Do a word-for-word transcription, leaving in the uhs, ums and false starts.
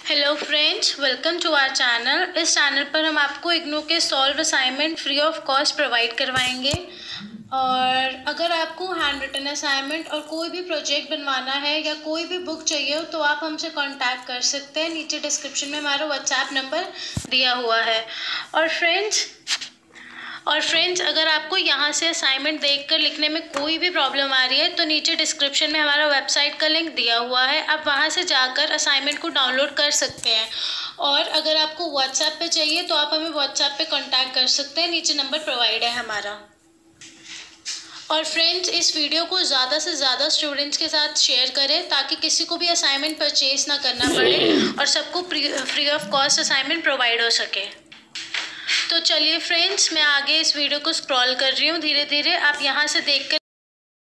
Hello friends, welcome to our channel. इस channel पर हम आपको इग्नू के solve assignment free of cost provide करवाएंगे। और अगर आपको हैंड रिटन असाइनमेंट और कोई भी प्रोजेक्ट बनवाना है या कोई भी बुक चाहिए हो तो आप हमसे कांटेक्ट कर सकते हैं। नीचे डिस्क्रिप्शन में हमारा व्हाट्सएप नंबर दिया हुआ है। और फ्रेंड्स और फ्रेंड्स अगर आपको यहाँ से असाइनमेंट देखकर लिखने में कोई भी प्रॉब्लम आ रही है तो नीचे डिस्क्रिप्शन में हमारा वेबसाइट का लिंक दिया हुआ है, आप वहाँ से जाकर असाइनमेंट को डाउनलोड कर सकते हैं। और अगर आपको व्हाट्सएप पे चाहिए तो आप हमें व्हाट्सएप पे कांटेक्ट कर सकते हैं, नीचे नंबर प्रोवाइड है हमारा। और फ्रेंड्स इस वीडियो को ज़्यादा से ज़्यादा स्टूडेंट्स के साथ शेयर करें ताकि किसी को भी असाइनमेंट परचेज ना करना पड़े और सबको free of cost assignment provide हो सके। तो चलिए फ्रेंड्स, मैं आगे इस वीडियो को स्क्रॉल कर रही हूँ धीरे धीरे। आप यहाँ से देखकर